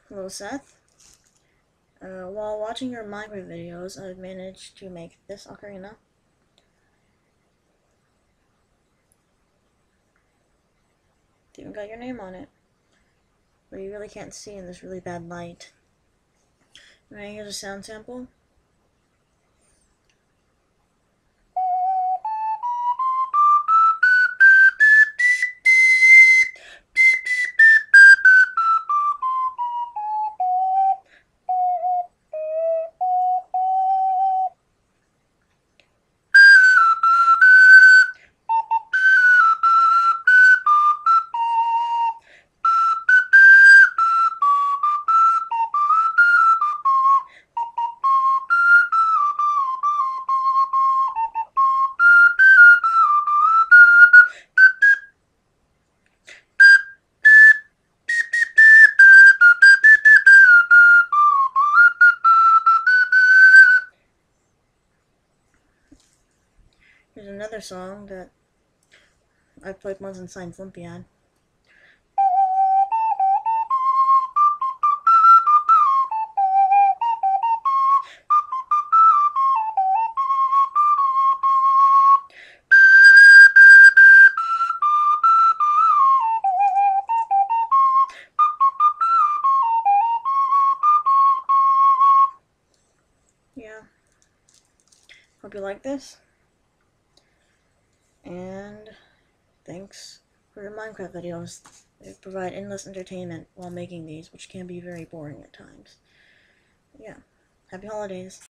Hello, Seth. While watching your Minecraft videos, I've managed to make this ocarina. It's even got your name on it, but you really can't see in this really bad light. Right, here's a sound sample. Here's another song that I played once in Science Olympiad. Yeah. Hope you like this. And thanks for your Minecraft videos. They provide endless entertainment while making these, which can be very boring at times. Yeah. Happy holidays.